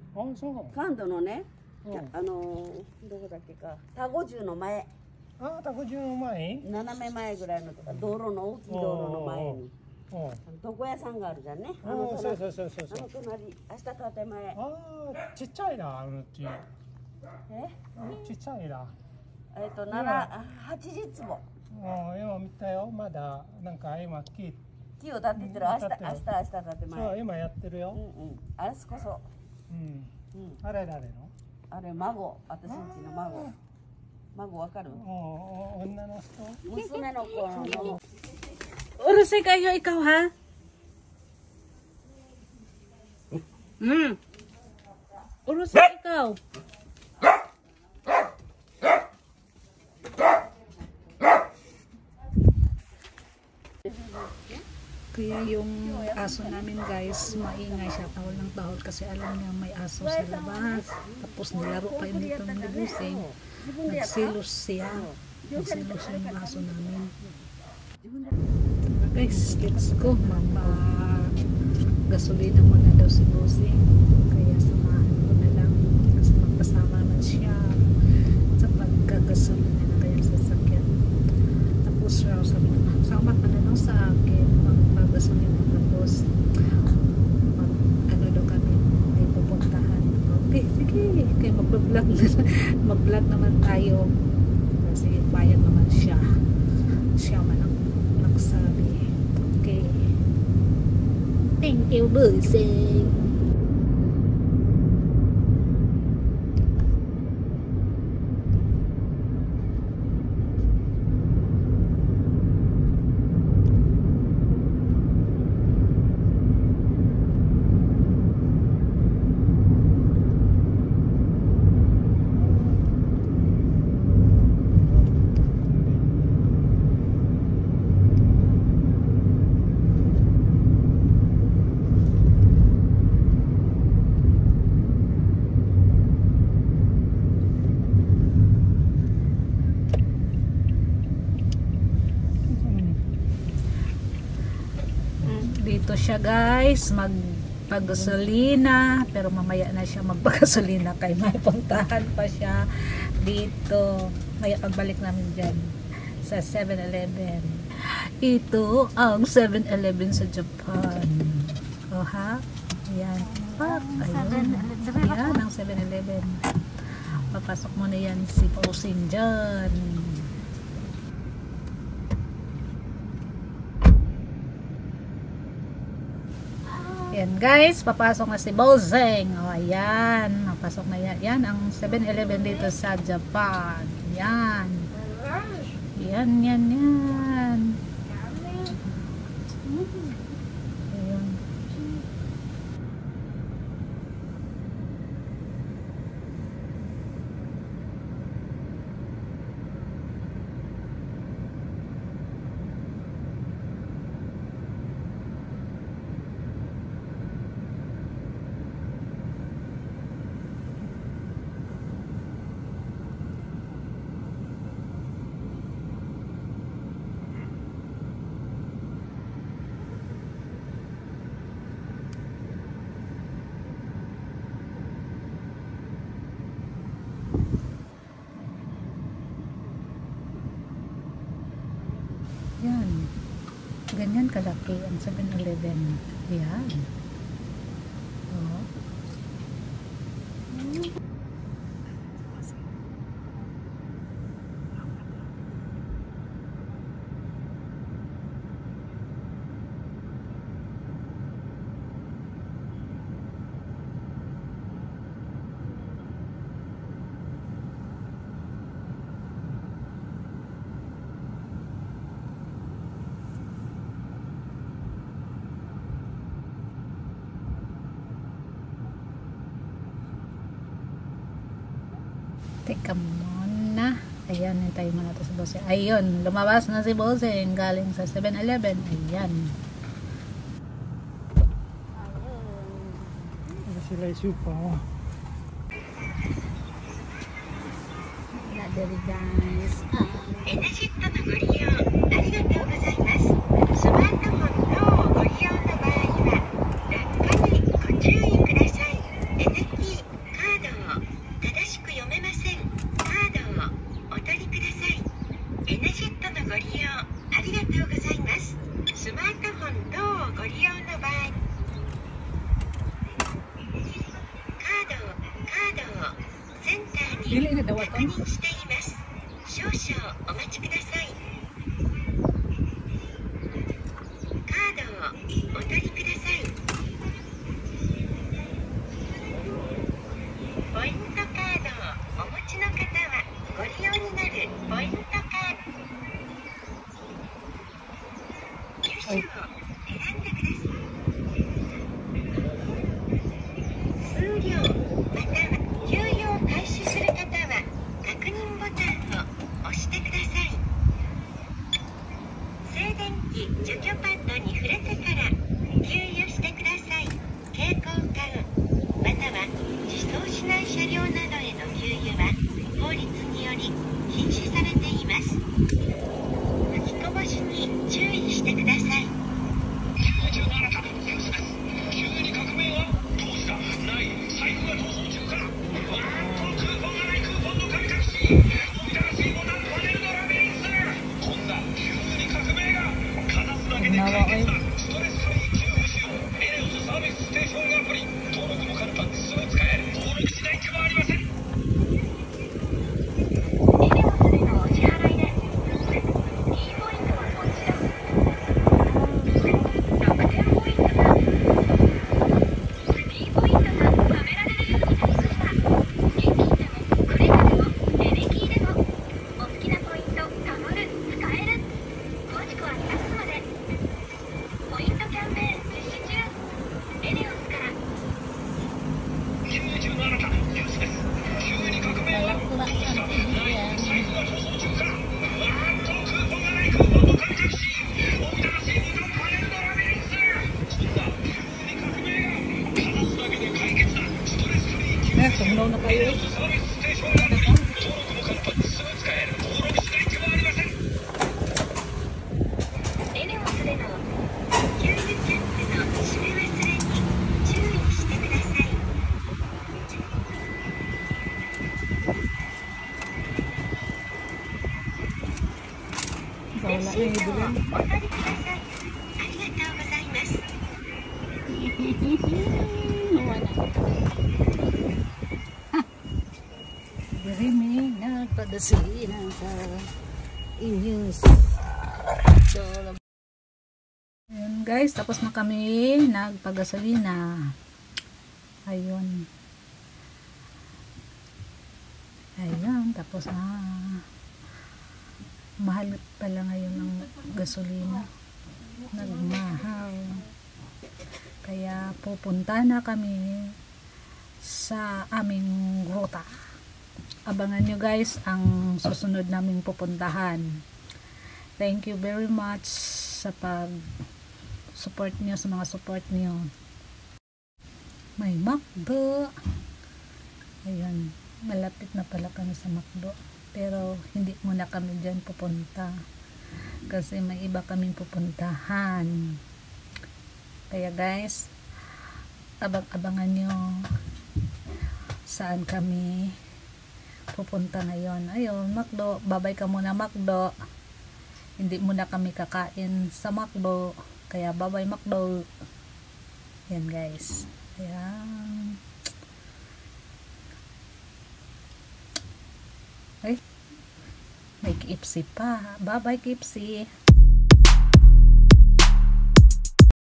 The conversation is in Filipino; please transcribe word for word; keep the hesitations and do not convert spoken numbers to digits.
あ、そう。 関東のね、 うん、 あのー、どこだっけか、田子中の前。 あ、田子中の前。 斜め前ぐらいのとか、道路の大きい道路の前に。床屋さんがあるじゃんね。あのそうそうそうそう。 あの隣、明日建前。 ああ、ちっちゃいな、あのち。 え？ ちっちゃいな。 えっと、なな、はちじゅうつぼ。 うん、今見たよ、まだ、なんか今木。 木を立ててる、明日、明日、明日建前。 そう、今やってるよ。 うんうん、あれこそ。 うん。あれ誰の？ あれ孫、私んちの孫。孫わかる？ 女の人？ 娘の子の。 Urusay kayo ikaw ha? Hmm. Urusay ikaw. Kaya yung aso namin guys, maingay siya, tahol ng tahol kasi alam niya may aso sa labas. Tapos nilaro pa yun dito ng libusing. Nagsilos siya. Nagsilos yung aso namin. Guys, let's go. Mapa-gasolina muna daw si Busing. Kaya samahan ko na lang. Kasi magpasama naman siya sa pagkagasolina na kaya sasakyan. Tapos raw sabi na, sama ka na lang sa akin magpagasolina. Tapos mag, ano daw kami, may pupuntahan. Okay, sige. Kaya mag-vlog mag-vlog naman tayo. Kasi bayan naman siya. Siya man ang nagsabi. Okay. Thank you, Busing. Dito siya guys, magpagasolina, pero mamaya na siya magpagasolina kay may puntahan pa siya dito. Maya pagbalik namin dyan sa seven eleven. Ito ang seven eleven sa Japan. O ha? Ayan. Ah, ayun. Ayan ang seven eleven. Papasok mo na yan si Busing dyan. Yan guys, papasok na si Busing. O ayan, papasok na yan. Yan ang seven eleven dito sa Japan. Yan. Yan, yan, yan. Ayun. Yan. Ganyan kalaki ang seven eleven. Yan. Oh. Teka muna. Ayan, hintayin mo na ito si Busing. Ayun, lumabas na si Busing galing sa seven eleven. Ayan. Ano sila isupa mo? Wala dali guys. Exit のご利用ありがとうございます。スマートフォンのご利用の場合は落下にご注意ください。エヌティー Dili na dawat 確認しています。少々お待ちください。カードをお取りください。ポイントカードをお持ちの方はご利用になるポイントカード機種を選んでください。数量または給与を開始する方は確認ボタンを押してください。静電気除去パッドに触れてから給油してください。蛍光管または自走しない車両などへの給油は法律により禁止されています。吹きこぼしに注意してください。きゅうじゅうななかニュースです。急に革命はどうしたない財布が逃走中か。わーっとクーポンがないクーポンの神隠しおびただしいボタンパネルのラビリンス。こんな急に革命がかざすだけで解決だ。ストレスフリー給油しよう。エネオスサービスステーションアプリ登録も簡単すぐ使える。登録しない手はありません。 Tumlaw na kayo. Bala na yung ibulan. Dirimig nagpadasina sa inyong so, ayun guys, tapos na kami nagpagasolina. Ayun. Ayun, tapos na. Mahal pala ngayon ang gasolina. Nagmahal. Kaya pupunta na kami sa aming ruta. Abangan nyo guys ang susunod naming pupuntahan. Thank you very much sa pag support nyo, sa mga support nyo. May McDo. Ayan, malapit na pala kami sa McDo. Pero hindi muna kami dyan pupunta. Kasi may iba kaming pupuntahan. Kaya guys, abang-abangan nyo saan kami pupunta ngayon. Ayun, McDo. Babay ka muna McDo. Hindi muna kami kakain sa McDo. Kaya babay McDo. Yan guys. Ayan. Ay, may K F C pa. Bye bye K F C.